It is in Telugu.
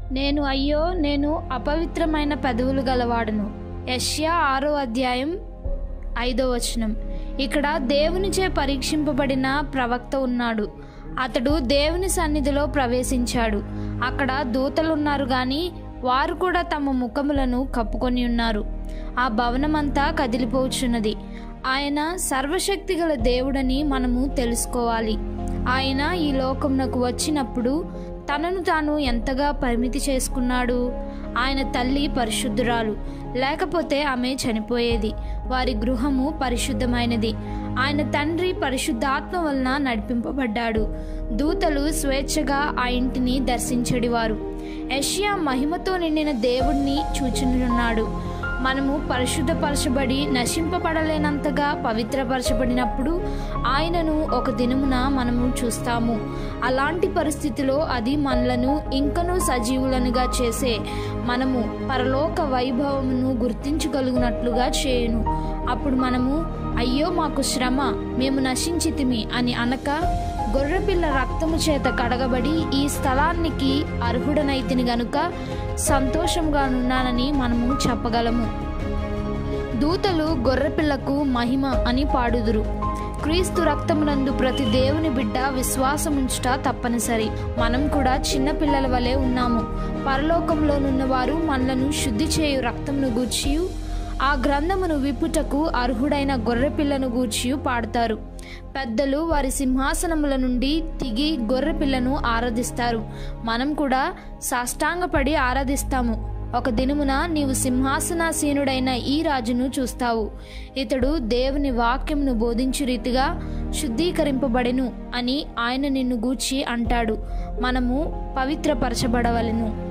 నేను అపవిత్రమైన పెదవులు గలవాడును. యెషయా 6వ అధ్యాయం 5వ వచనం. ఇక్కడ దేవునిచే పరీక్షింపబడిన ప్రవక్త ఉన్నాడు. అతడు దేవుని సన్నిధిలో ప్రవేశించాడు. అక్కడ దూతలున్నారు గాని వారు కూడా తమ ముఖములను కప్పుకొని ఉన్నారు. ఆ భవనమంతా కదిలిపోచున్నది. ఆయన సర్వశక్తి గల దేవుడని మనము తెలుసుకోవాలి. ఆయన ఈ లోకమునకు వచ్చినప్పుడు తనను తాను ఎంతగా పరిమితి చేసుకున్నాడు. ఆయన తల్లి పరిశుద్ధురాలు, లేకపోతే ఆమె చనిపోయేది. వారి గృహము పరిశుద్ధమైనది. ఆయన తండ్రి పరిశుద్ధాత్మ వలన నడిపింపబడ్డాడు. దూతలు స్వేచ్ఛగా ఆ ఇంటిని దర్శించడివారు. యెషయా మహిమతో నిండిన దేవుణ్ణి చూచుచున్నాడు. మనము పరిశుద్ధపరచబడి నశింపబడలేనంతగా పవిత్రపరచబడినప్పుడు ఆయనను ఒక దినమున మనము చూస్తాము. అలాంటి పరిస్థితిలో అది మనలను ఇంకనూ సజీవులనుగా చేసే మనము పరలోక వైభవమును గుర్తించగలుగునట్లుగా చేయును. అప్పుడు మనము అయ్యో మాకు శ్రమ, మేము నశించితిమి అని అనక, గొర్రెపిల్ల రక్తము చేత కడగబడి ఈ స్థలానికి అర్హుడనైతిని గనుక సంతోషంగానున్నానని మనము చెప్పగలము. దూతలు గొర్రెపిల్లకు మహిమ అని పాడుదురు. క్రీస్తు రక్తమునందు ప్రతి దేవుని బిడ్డ విశ్వాసముంచుట తప్పనిసరి. మనం కూడా చిన్న పిల్లల వలె ఉన్నాము. పరలోకంలోనున్న వారు మనలను శుద్ధి చేయు రక్తమును గూర్చియు ఆ గ్రంథమును విప్పుటకు అర్హుడైన గొర్రెపిల్లను గూర్చియు పాడతారు. పెద్దలు వారి సింహాసనముల నుండి దిగి గొర్రెపిల్లను ఆరాధిస్తారు. మనం కూడా సాష్టాంగపడి ఆరాధిస్తాము. ఒక దినమున నీవు సింహాసనాసీనుడైన ఈ రాజును చూస్తావు. ఇతడు దేవుని వాక్యమును బోధించు రీతిగా శుద్ధీకరింపబడెను అని ఆయన నిన్ను గూర్చి అంటాడు. మనము పవిత్రపరచబడవలెను.